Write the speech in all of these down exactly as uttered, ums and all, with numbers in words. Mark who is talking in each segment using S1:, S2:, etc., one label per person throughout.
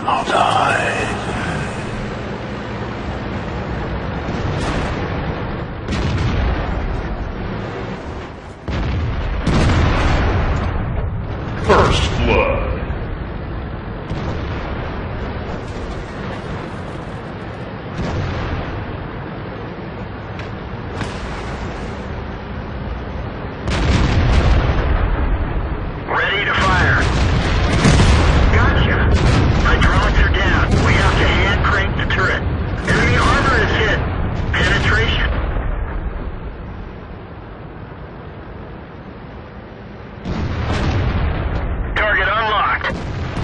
S1: cannot hide. First blood.
S2: Ready to fire. Gotcha. My drones are down. We have to hand crank the turret. Enemy armor is hit. Penetration. Target unlocked.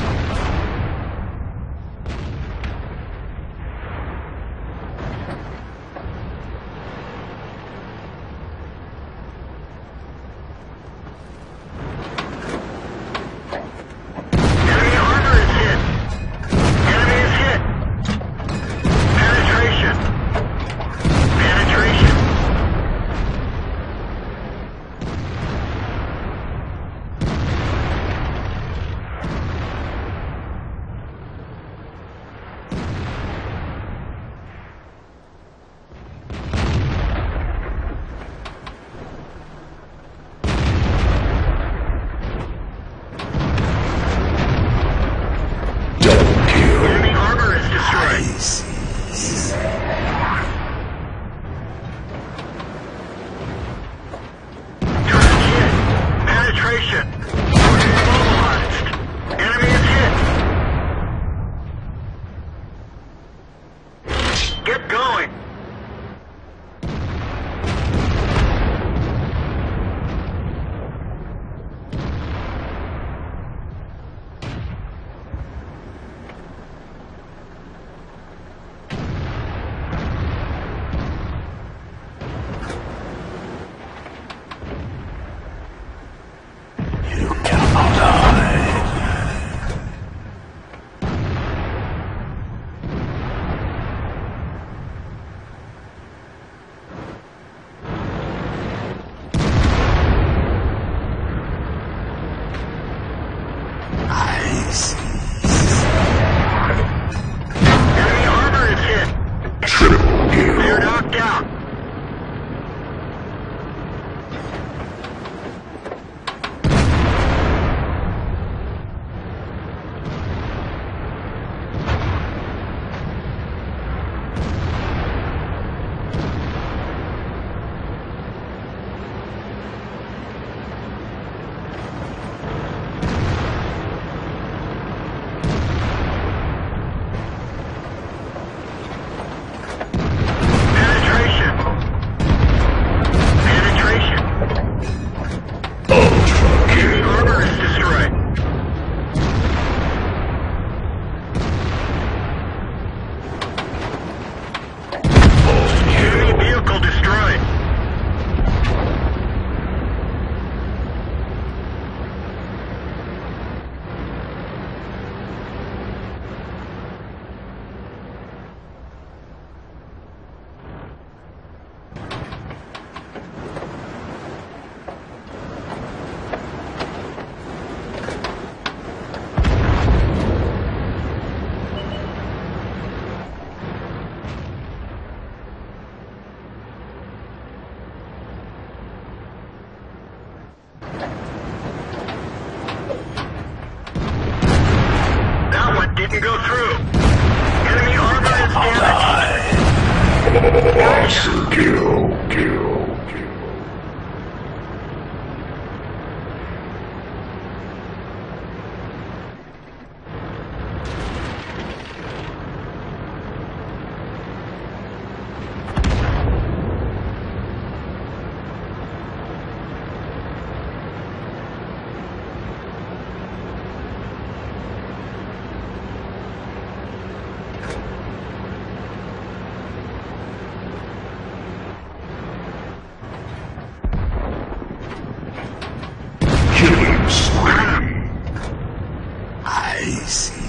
S2: Enemy armor is hit. Enemy is hit. Penetration. Penetration.
S1: Double kill.
S2: Enemy armor is destroyed.
S1: Nice.
S2: Turret hit. Penetration. Immobilized. Enemy is hit. Get going.
S1: You cannot hide. Nice.
S2: Enemy armor is hit.
S1: Triple kill.
S2: They're knocked out. Penetration. Penetration.
S1: Ultra
S2: Enemy
S1: kill.
S2: armor is destroyed. Enemy vehicle destroyed. That one didn't go through. Enemy armor is damaged.
S1: Monster kill. Kill. Kill. Killing spree. I see.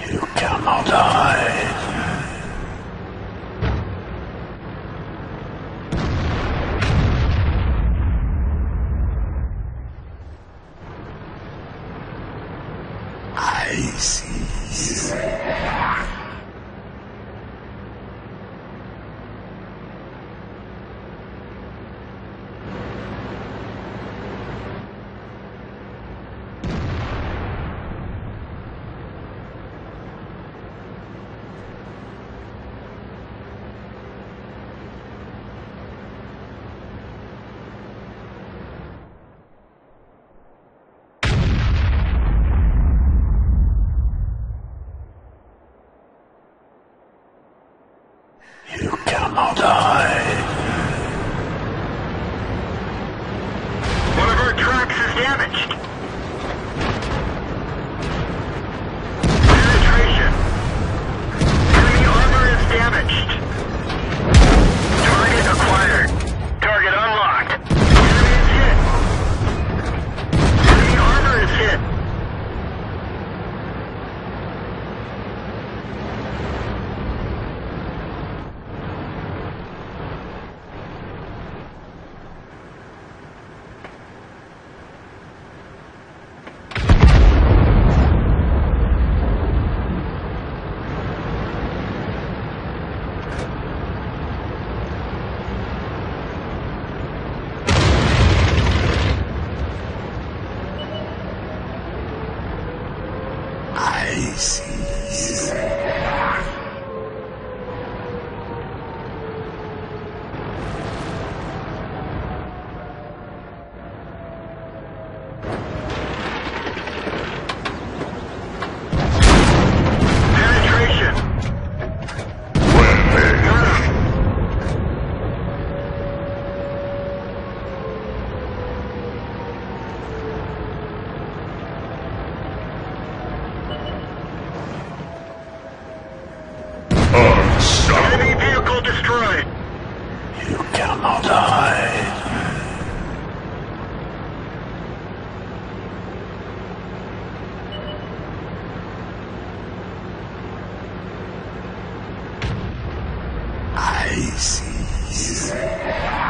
S1: You cannot hide. I see you. You cannot hide.
S2: One of our tracks is damaged. Penetration. Enemy armor is damaged. Target acquired. Target unlocked. Enemy is hit. Enemy armor is hit.
S1: I see you.
S2: Penetration. Enemy vehicle destroyed.
S1: You cannot hide. I see you.